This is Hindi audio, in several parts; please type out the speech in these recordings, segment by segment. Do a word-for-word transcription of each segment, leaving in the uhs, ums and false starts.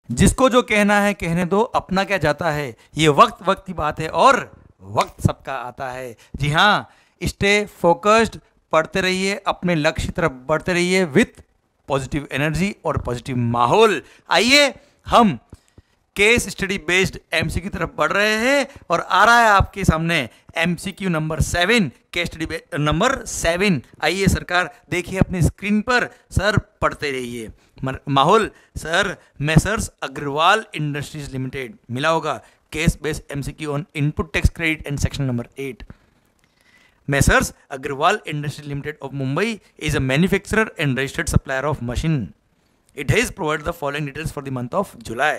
जिसको जो कहना है कहने दो, अपना क्या जाता है, ये वक्त वक्त की बात है और वक्त सबका आता है। जी हाँ, स्टे फोकस्ड, पढ़ते रहिए, अपने लक्ष्य की तरफ बढ़ते रहिए विथ पॉजिटिव एनर्जी और पॉजिटिव माहौल। आइए हम केस स्टडी बेस्ड एमसीक्यू की तरफ बढ़ रहे हैं और आ रहा है आपके सामने MCQ number seven, case study number seven. आइए सरकार, देखिए अपनी स्क्रीन पर, सर पढ़ते रहिए। माहौल sir, Messrs Agrawal industries limited, मिला होगा case based MCQ on input tax credit and section number eight. Messrs. Agrawal Industries Limited of Mumbai is a manufacturer and registered supplier of machine. It has provided the following details for the month of July.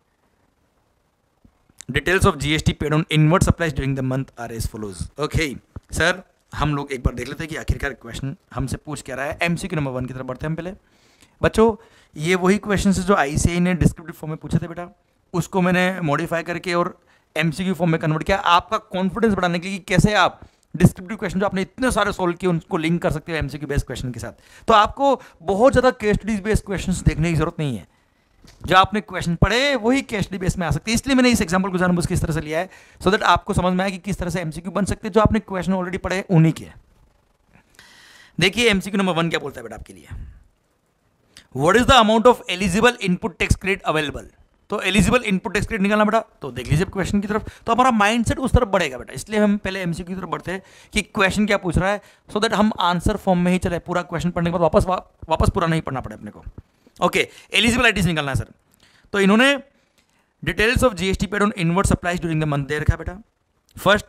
Details of G S T paid on inward supplies during the month are as follows. Okay, sir, हम लोग एक बार देख लेते हैं कि आखिरकार क्वेश्चन हमसे पूछ क्या रहा है। एमसीक्यू नंबर वन की तरफ बढ़ते हैं हम पहले। बच्चों, ये वही क्वेश्चन है जो आईसीआई ने डिस्क्रिप्टिव फॉर्म में पूछे थे बेटा, उसको मैंने मॉडिफाई करके और एमसीक्यू फॉर्म में कन्वर्ट किया, आपका कॉन्फिडेंस बढ़ाने के लिए कि कैसे आप डिस्क्रिप्टिव क्वेश्चन जो आपने इतने सारे सोल्व किए उनको लिंक कर सकते हो एमसीक्यू बेस्ड क्वेश्चन के साथ। तो आपको बहुत ज़्यादा केस स्टडीज बेस्ड क्वेश्चंस देखने की जरूरत नहीं है, जो आपने क्वेश्चन पढ़े वही केस स्टडी बेस में आ सकते हैं। इसलिए मैंने इस एग्जांपल को जानबूझ के इस तरह से लिया है, सो दैट आपको समझ में आए कि किस तरह से एमसीक्यू बन सकते हैं, जो आपने क्वेश्चन ऑलरेडी पढ़े उन्हीं के। देखिए एमसीक्यू नंबर वन क्या बोलता है बेटा आपके लिए, what is the amount of eligible input tax credit available. तो एलिजिबल इनपुट टैक्स क्रेडिट निकालना बेटा, तो देख लीजिए क्वेश्चन की तरफ, तो हमारा माइंडसेट उस तरफ बढ़ेगा बेटा। इसलिए हम पहले एमसीक्यू की तरफ बढ़ते हैं कि क्वेश्चन क्या पूछ रहा है, सो दैट हम आंसर फॉर्म में ही चले, पूरा क्वेश्चन पढ़ने के बाद वापस वा, वापस पूरा नहीं पढ़ना पड़े अपने को। ओके, एलिजिबिलिटीज निकालना है सर। तो इन्होंने details of GST paid on inward supplies during the month दे रखा बेटा। First,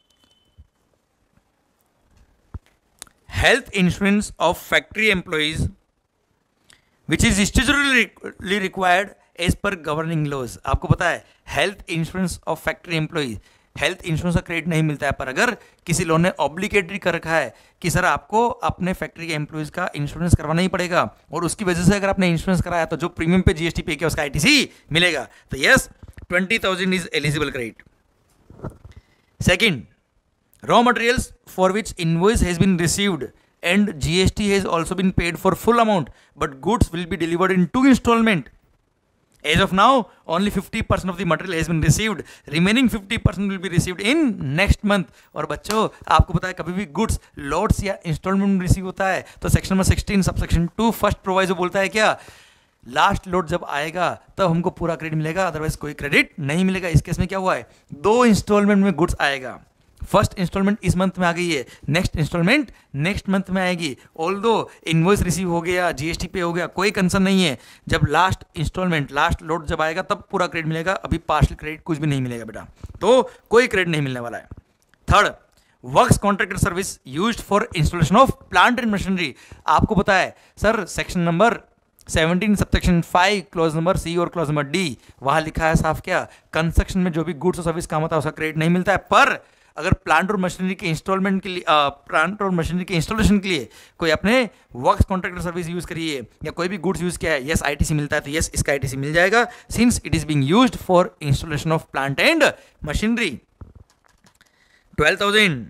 health insurance of factory employees which is statutory required as per governing laws. आपको पता है health insurance of factory employees, health insurance का क्रेडिट नहीं मिलता है, पर अगर किसी लोन ने ऑब्लिगेटरी कर रखा है कि सर आपको अपने फैक्ट्री के एम्प्लॉइज का इंश्योरेंस करवाना ही पड़ेगा और उसकी वजह से अगर आपने इंश्योरेंस कराया तो जो प्रीमियम पे जीएसटी पे किया उसका आईटीसी मिलेगा, तो yes twenty thousand is eligible credit. Second, raw materials for which invoice has been received and G S T has also been paid for full amount, but goods will be delivered in two installment. As of now, only fifty percent of the material has been received. Remaining fifty percent will be received in next month. और बच्चों आपको पता है कभी भी goods lots या installment में रिसीव होता है तो section number sixteen subsection two first proviso बोलता है क्या, लास्ट लोड जब आएगा तब हमको पूरा क्रेडिट मिलेगा, अदरवाइज कोई क्रेडिट नहीं मिलेगा। इस केस में क्या हुआ है, दो इंस्टॉलमेंट में गुड्स आएगा। फर्स्ट इंस्टॉलमेंट इस मंथ में आ गई है, नेक्स्ट इंस्टॉलमेंट नेक्स्ट मंथ में आएगी। ऑल्दो इनवॉइस रिसीव हो गया, जीएसटी पे हो गया, कोई कंसर्न नहीं है। जब लास्ट इंस्टॉलमेंट लास्ट लोड जब आएगा तब पूरा क्रेडिट मिलेगा, अभी पार्शियल क्रेडिट कुछ भी नहीं मिलेगा बेटा, तो कोई क्रेडिट नहीं मिलने वाला है। Third, works contractor service used for installation of plant and machinery. आपको पता है sir section number seventeen subsection five clause number C और क्लॉज नंबर डी, वहां लिखा है साफ क्या, कंस्ट्रक्शन में जो भी गुड्स और सर्विस काम होता है उसका क्रेडिट नहीं मिलता है, पर अगर प्लांट और मशीनरी के इंस्टॉलमेंट के लिए प्लांट और मशीनरी के इंस्टॉलेशन के लिए कोई अपने वर्क्स कॉन्ट्रैक्टर सर्विस यूज करिए या कोई भी गुड्स यूज किया है, यस आईटीसी मिलता है, तो यस इसका आईटीसी मिल जाएगा since it is being used for installation of plant and machinery. Twelve thousand.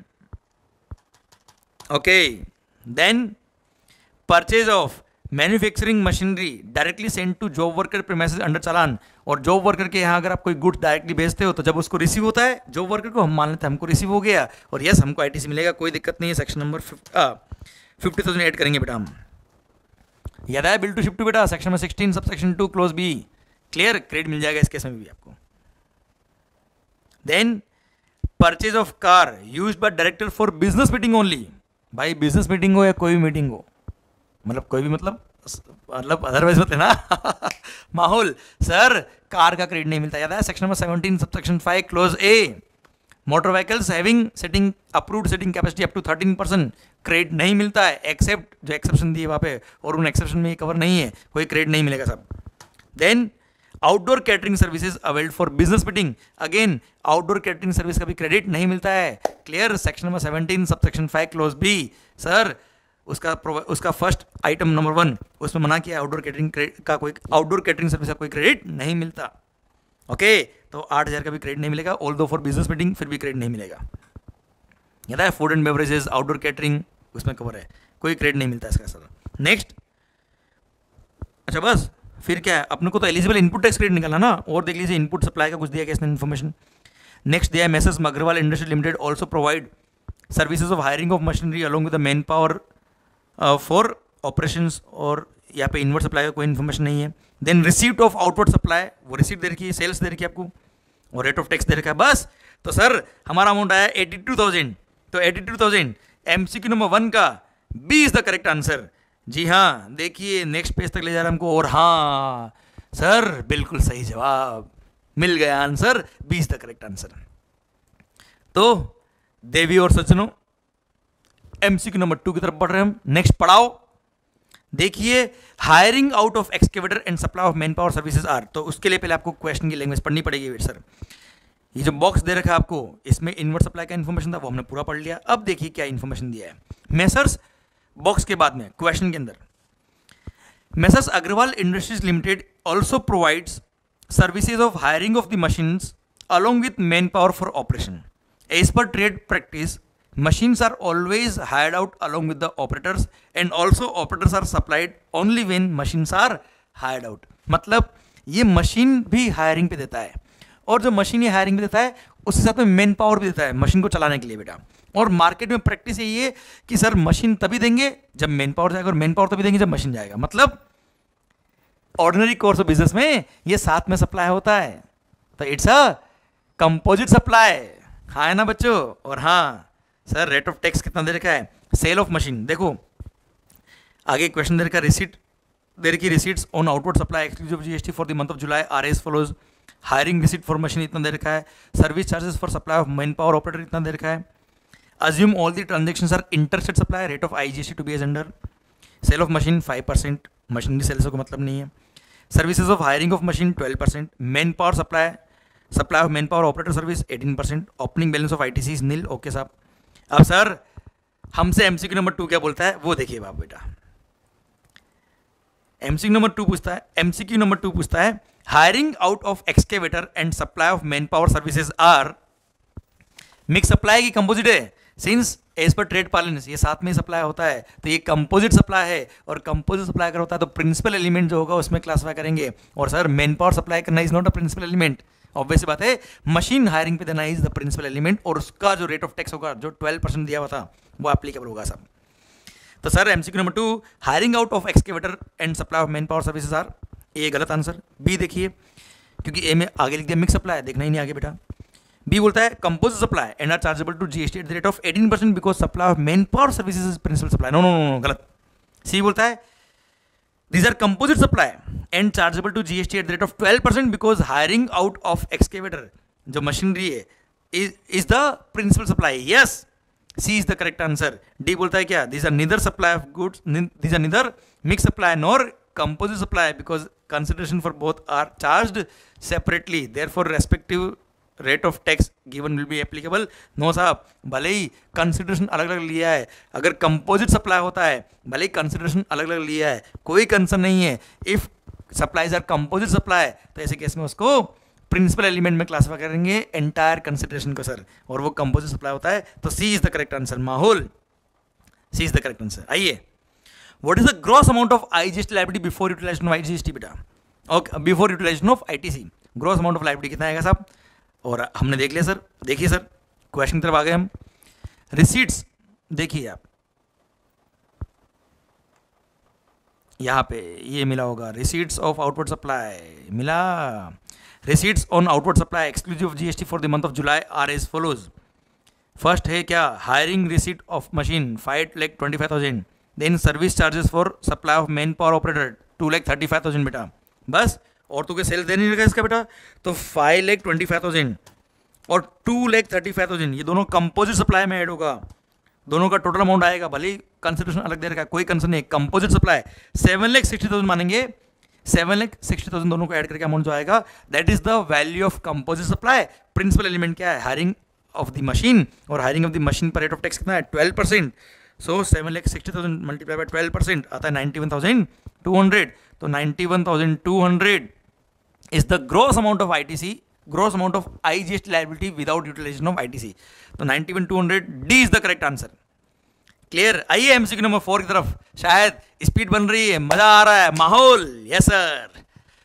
Okay, then purchase of manufacturing machinery directly send to job worker premises under चालान। और जॉब वर्कर के यहाँ अगर आप कोई गुड्स डायरेक्टली भेजते हो तो जब उसको रिसीव होता है जॉब वर्कर को, हम मान लेते हैं हमको रिसीव हो गया और यस हमको आईटीसी मिलेगा, कोई दिक्कत नहीं है। Section number fifty thousand add करेंगे बेटा हम, याद आया बिल टू शिप टू बेटा, section number sixteen sub section two clause B, clear, credit मिल जाएगा इस केस में भी आपको। Then purchase of car used by director for business meeting only. भाई बिजनेस मीटिंग हो या कोई भी मीटिंग हो, मतलब कोई भी मतलब मतलब अदरवाइज होते ना माहौल सर कार का क्रेडिट नहीं मिलता, याद है section number seventeen subsection five clause A, motor vehicles having seating approved seating capacity up to thirteen percent credit नहीं मिलता है, एक्सेप्ट जो एक्सेप्शन दिए वहाँ पे, और उन एक्सेप्शन में ये कवर नहीं है, कोई क्रेडिट नहीं मिलेगा सब। Then outdoor catering services availed for business meeting, again outdoor catering service का भी क्रेडिट नहीं मिलता है, clear, section number seventeen subsection five clause B. Sir उसका उसका फर्स्ट आइटम नंबर वन उसमें मना किया आउटडोर कैटरिंग का कोई आउटडोर कैटरिंग सर्विस का कोई क्रेडिट नहीं मिलता। ओके, तो आठ हज़ार का भी क्रेडिट नहीं मिलेगा, ऑल दो फॉर बिजनेस मीटिंग फिर भी क्रेडिट नहीं मिलेगा। याद है food and beverages outdoor catering उसमें कवर है, कोई क्रेडिट नहीं मिलता इसका सर। नेक्स्ट, अच्छा बस फिर क्या है, अपने को तो एलिजिबल इनपुट टैक्स क्रेडिट निकालना ना, और देख लीजिए इनपुट सप्लाई का कुछ दिया गया इसने इन्फॉर्मेशन। नेक्स्ट दिया है Messrs Agrawal industry limited also provide services of hiring of machinery along with the man power for operations, और यहाँ पे इनवर्ट सप्लाई का कोई इन्फॉर्मेशन नहीं है। Then receipt of outward supply, वो रिसीप्ट दे रखी है, सेल्स दे रखी है आपको, और रेट ऑफ टैक्स दे रखा है, बस। तो सर हमारा अमाउंट आया एटी टू थाउजेंड, तो eighty two thousand MCQ number one का B is the correct answer. जी हाँ, देखिए नेक्स्ट पेज तक ले जा रहा है हमको, और हाँ सर बिल्कुल सही जवाब मिल गया, answer B is the correct answer. तो देवी और सज्जनों, एमसीक्यू नंबर टू की तरफ बढ़ रहे हैं हम। नेक्स्ट पढ़ाओ, देखिए hiring out of excavator and supply of man power services are, तो उसके लिए पहले आपको क्वेश्चन की लैंग्वेज पढ़नी पड़ेगी। वेट सर, ये जो बॉक्स दे रखा है आपको, इसमें इनवर्ट सप्लाई का इन्फॉर्मेशन था, वो हमने पूरा पढ़ लिया। अब देखिए क्या इन्फॉर्मेशन दिया है मेसर्स, बॉक्स के बाद में क्वेश्चन के अंदर, Messrs Agrawal industries limited also provides services of hiring of the machines along with manpower for operation. As per trade practice, machines are always hired out along with the operators, and also operators are supplied only when machines are hired out. मतलब ये मशीन भी हायरिंग पे देता है, और जो मशीन ये हायरिंग पे देता है उसके साथ में मैन पावर भी देता है मशीन को चलाने के लिए बेटा। और मार्केट में प्रैक्टिस यही है कि सर मशीन तभी देंगे जब मैन पावर जाएगा, और मैन पावर तभी देंगे जब मशीन जाएगा। मतलब ऑर्डिनरी कोर्स ऑफ बिजनेस में ये साथ में सप्लाई होता है, तो इट्स अ कंपोजिट सप्लाई। हाँ है ना बच्चों। और हाँ सर रेट ऑफ टैक्स कितना दे रखा है, सेल ऑफ मशीन, देखो आगे क्वेश्चन दे रखा है, रिसीट दे रखी, receipts on outward supply exclusive GST for the month of July are as follows, hiring receipt for machine इतना दे रखा है, service charges for supply of man power operator इतना दे रखा है, assume all the transactions are interstate supply, rate of IGST to be as under, sale of machine five percent, machinery sales को मतलब नहीं है, services of hiring of machine twelve percent, man power supply supply of man power operator service eighteen percent, opening balance of ITC is nil. Okay साहब, अब सर हमसे एमसीक्यू नंबर टू क्या बोलता है वो देखिए बाप बेटा। एमसीक्यू नंबर टू पूछता है एमसीक्यू नंबर टू पूछता है hiring out of excavator and supply of man power services are mix supply की कंपोजिट है, since as per trade parlance ये साथ में ही सप्लाई होता है, तो ये कंपोजिट सप्लाई है, और कंपोजिट सप्लाई अगर होता है तो प्रिंसिपल एलिमेंट जो होगा उसमें क्लासिफाई करेंगे। और सर मैन पावर सप्लाई करना is not a principal element, obvious बात है, मशीन हायरिंग पे देना इज द प्रिंसिपल एलिमेंट, और उसका जो रेट ऑफ टैक्स होगा जो ट्वेल्व परसेंट दिया हुआ था वो एप्लीकेबल होगा सब। तो sir MCQ number two hiring out of excavator and supply of man power services are, A गलत आंसर। बी देखिए, क्योंकि ए में आगे लिख दिया मिक्स सप्लाई, देखना ही नहीं आगे बेटा। बी बोलता है composite supply and are chargeable to GST at the rate of eighteen percent because supply of man power services is principal supply, no no no गलत। सी बोलता है these are composite supply and chargeable to G S T at the rate of twelve percent because hiring out of excavator जो मशीनरी है is is the principal supply, yes, C is the correct answer। D बोलता है क्या, these are neither supply of goods, these are neither mixed supply nor composite supply because consideration for both are charged separately, therefore respective rate of tax given will be applicable. No साहब, भले ही कंसिडरेशन अलग अलग लिया है, अगर कंपोजिट सप्लाई होता है भले ही कंसिडरेशन अलग अलग लिया है, कोई कंसर्न नहीं है। If supplies are composite supply तो ऐसे केस में उसको प्रिंसिपल एलिमेंट में क्लासिफाई करेंगे एंटायर कंसिडरेशन को सर, और वो कंपोजिट सप्लाई होता है, तो C is the correct answer. माहौल, C is the correct answer. आइए, what is the gross amount of IGST liability before utilization of IGST बेटा, okay, before utilization of ITC gross amount of liability कितना आएगा साहब, और हमने देख लिया सर। देखिए सर क्वेश्चन की तरफ आ गए हम। रिसीट्स देखिए आप, यहां पे ये मिला होगा, रिसीट्स ऑफ आउटवर्ड सप्लाई मिला, receipts on outward supply exclusive of GST for the month of July are as follows. First है क्या, hiring receipt of machine five lakh twenty five thousand, then service charges for supply of man power operator two lakh thirty five thousand बेटा, बस, और तो क्या सेल दे नहीं रखा इसका बेटा, तो five lakh twenty five thousand और two lakh thirty five thousand ये दोनों कंपोजिट सप्लाई में ऐड होगा, दोनों का टोटल अमाउंट आएगा, भले ही कंसिडरेशन अलग दे रखा है, कोई कंसर्न नहीं, composite supply seven lakh sixty thousand मानेंगे, सेवन लैख सिक्सटी थाउजेंड दोनों को ऐड करके अमाउंट जो आएगा that is the value of composite supply. Principal element क्या है, हायरिंग ऑफ द मशीन, और हायरिंग ऑफ द मशीन पर रेट ऑफ टैक्स कितना है, twelve percent, so seven lakh sixty thousand multiply by twelve percent आता है ninety one thousand two hundred, तो ninety one thousand two hundred is the gross amount of I T C, gross amount of I G S T liability without utilization of I T C, तो ninety one two hundred, D is the correct answer। क्लियर। आइए एमसीक्यू नंबर फोर की तरफ, शायद स्पीड बन रही है, मजा आ रहा है, माहौल, yes sir.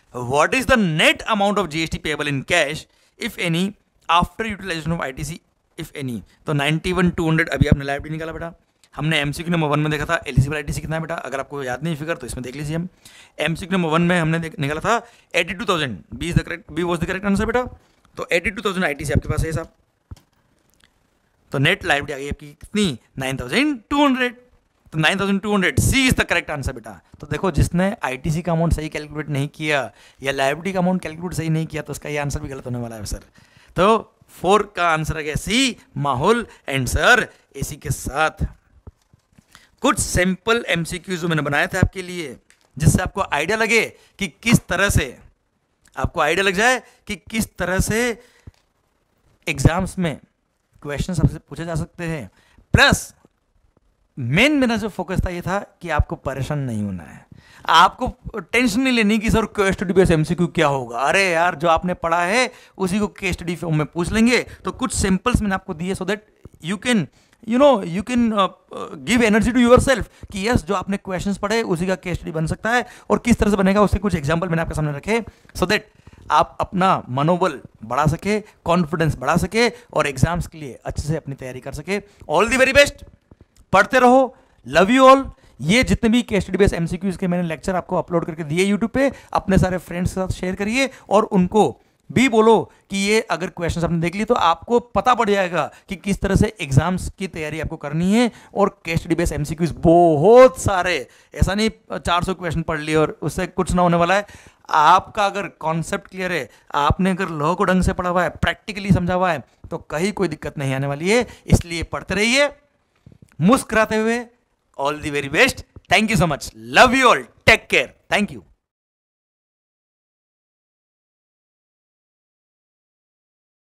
What is the net amount of GST payable in cash if any after utilization of ITC if any. तो नाइन्टी वन टू हंड्रेड अभी आपने लाइब्रेरी निकाला बेटा, हमने एमसीक्यू नंबर वन में देखा था एलिजिबल आईटीसी कितना है बेटा, अगर आपको याद नहीं फिगर तो इसमें देख लीजिए। हम एमसीक्यू नंबर वन में हमने निकाला था eighty two thousand, B is the correct, B was the correct answer बेटा। तो एटी टू थाउजेंड आईटीसी आपके पास है साहब, तो नेट लाइब्रेरी आ गई आपकी कितनी, नाइन थाउजेंड टू हंड्रेड। तो nine thousand two hundred C is the correct answer बेटा। तो देखो जिसने आईटीसी का अमाउंट सही कैलकुलेट नहीं किया या लाइब्रेरी का अमाउंट कैलकुलेट सही नहीं किया तो उसका ये आंसर भी गलत होने वाला है सर। तो फोर का आंसर आ गया सी, माहौल। एंड सर इसी के साथ कुछ सिंपल एमसीक्यूज मैंने बनाए थे आपके लिए, जिससे आपको आइडिया लगे कि किस तरह से आपको आइडिया लग जाए कि किस तरह से एग्जाम्स में क्वेश्चन आपसे पूछे जा सकते हैं। प्लस मेन मेरा जो फोकस था ये था कि आपको परेशान नहीं होना है, आपको टेंशन नहीं लेनी कि sir case study based MCQ क्या होगा। अरे यार जो आपने पढ़ा है उसी को केस स्टडी फॉर्म में पूछ लेंगे। तो कुछ सिंपल्स मैंने आपको दिए so that you can you know you can give energy to yourself कि यस जो आपने क्वेश्चंस पढ़े उसी का केस स्टडी बन सकता है। और किस तरह से बनेगा उसके कुछ एग्जाम्पल मैंने आपके सामने रखे सो दैट आप अपना मनोबल बढ़ा सके, कॉन्फिडेंस बढ़ा सके और एग्जाम्स के लिए अच्छे से अपनी तैयारी कर सके। ऑल दी वेरी बेस्ट, पढ़ते रहो, लव यू ऑल। ये जितने भी केस स्टडी बेस्ड एमसीक्यूज के मैंने लेक्चर आपको अपलोड करके दिए यूट्यूब पे, अपने सारे फ्रेंड्स के साथ शेयर करिए और उनको भी बोलो कि ये अगर क्वेश्चंस आपने देख लिए तो आपको पता पड़ जाएगा कि किस तरह से एग्जाम्स की तैयारी आपको करनी है। और केस स्टडी बेस्ड एमसीक्यूज बहुत सारे, ऐसा नहीं चार सौ क्वेश्चन पढ़ लिए और उससे कुछ ना होने वाला है। आपका अगर कॉन्सेप्ट क्लियर है, आपने अगर लॉ को ढंग से पढ़ा हुआ है, प्रैक्टिकली समझा हुआ है, तो कहीं कोई दिक्कत नहीं आने वाली है। इसलिए पढ़ते रहिए मुस्कुराते हुए। All the very best, thank you so much, love you all, take care, thank you.